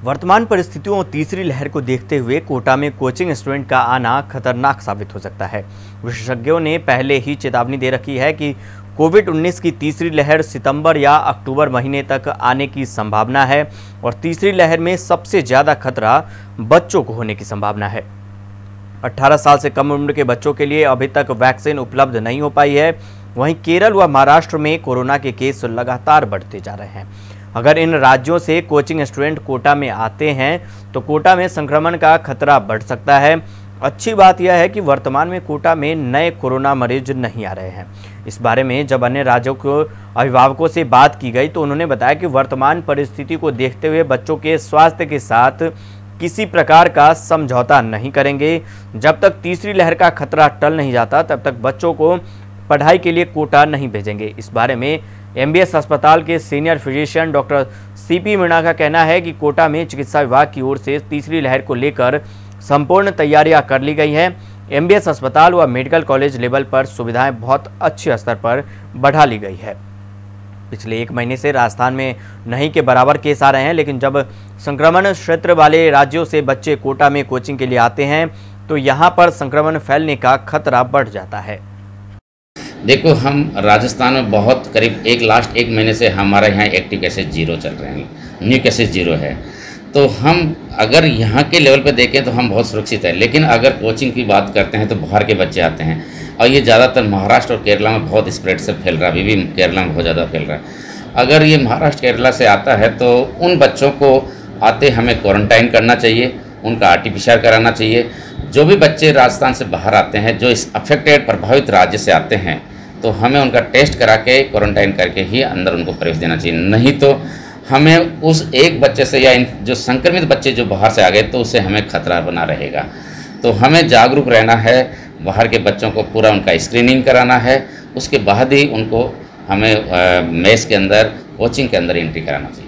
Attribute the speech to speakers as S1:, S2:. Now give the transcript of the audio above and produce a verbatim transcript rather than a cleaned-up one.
S1: वर्तमान परिस्थितियों और तीसरी लहर को देखते हुए कोटा में कोचिंग स्टूडेंट का आना खतरनाक साबित हो सकता है। विशेषज्ञों ने पहले ही चेतावनी दे रखी है कि कोविड उन्नीस की तीसरी लहर सितंबर या अक्टूबर महीने तक आने की संभावना है और तीसरी लहर में सबसे ज़्यादा खतरा बच्चों को होने की संभावना है। अठारह साल से कम उम्र के बच्चों के लिए अभी तक वैक्सीन उपलब्ध नहीं हो पाई है। वहीं केरल व महाराष्ट्र में कोरोना के केस लगातार बढ़ते जा रहे हैं। अगर इन राज्यों से कोचिंग स्टूडेंट कोटा में आते हैं तो कोटा में संक्रमण का खतरा बढ़ सकता है। अच्छी बात यह है कि वर्तमान में कोटा में नए कोरोना मरीज नहीं आ रहे हैं। इस बारे में जब अन्य राज्यों के अभिभावकों से बात की गई तो उन्होंने बताया कि वर्तमान परिस्थिति को देखते हुए बच्चों के स्वास्थ्य के साथ किसी प्रकार का समझौता नहीं करेंगे। जब तक तीसरी लहर का खतरा टल नहीं जाता तब तक बच्चों को पढ़ाई के लिए कोटा नहीं भेजेंगे। इस बारे में एमबीएस अस्पताल के senior physician doctor CP Meena का कहना है कि कोटा में चिकित्सा विभाग की ओर से तीसरी लहर को लेकर संपूर्ण तैयारियां कर ली गई हैं। एमबीएस अस्पताल व मेडिकल कॉलेज लेवल पर सुविधाएं बहुत अच्छे स्तर पर बढ़ा ली गई है। पिछले एक महीने से राजस्थान में नहीं के बराबर केस आ रहे हैं, लेकिन जब संक्रमण क्षेत्र वाले राज्यों से बच्चे कोटा में कोचिंग के लिए आते हैं तो यहाँ पर संक्रमण फैलने का खतरा बढ़ जाता है।
S2: देखो, हम राजस्थान में बहुत करीब एक लास्ट एक महीने से हमारे यहाँ एक्टिव केसेस जीरो चल रहे हैं, न्यू केसेस जीरो है। तो हम अगर यहाँ के लेवल पे देखें तो हम बहुत सुरक्षित है। लेकिन अगर कोचिंग की बात करते हैं तो बाहर के बच्चे आते हैं और ये ज़्यादातर महाराष्ट्र और केरला में बहुत स्प्रेड से फैल रहा है। अभी भी केरला में बहुत ज़्यादा फैल रहा है। अगर ये महाराष्ट्र केरला से आता है तो उन बच्चों को आते हमें क्वारंटाइन करना चाहिए, उनका R T P C R कराना चाहिए। जो भी बच्चे राजस्थान से बाहर आते हैं, जो इस अफेक्टेड प्रभावित राज्य से आते हैं, तो हमें उनका टेस्ट करा के क्वारंटाइन करके ही अंदर उनको प्रवेश देना चाहिए। नहीं तो हमें उस एक बच्चे से या इन जो संक्रमित बच्चे जो बाहर से आ गए तो उससे हमें खतरा बना रहेगा। तो हमें जागरूक रहना है, बाहर के बच्चों को पूरा उनका स्क्रीनिंग कराना है, उसके बाद ही उनको हमें मेस के अंदर कोचिंग के अंदर एंट्री कराना चाहिए।